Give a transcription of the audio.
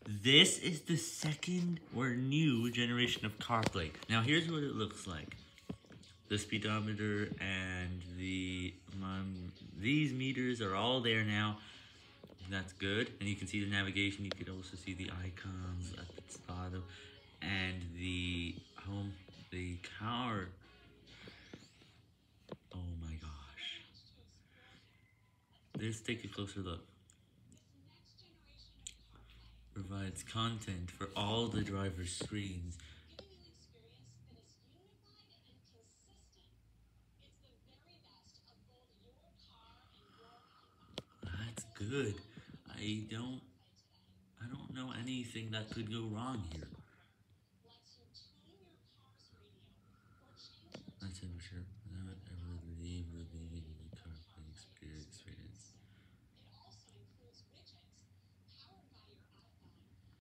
This is the second or new generation of CarPlay. Now here's what it looks like. The speedometer and these meters are all there now. That's good. And you can see the navigation. You can also see the icons at the bottom and the car. Oh my gosh. Let's take a closer look. Provides content for all the driver's screens. That's good. I don't know anything that could go wrong here.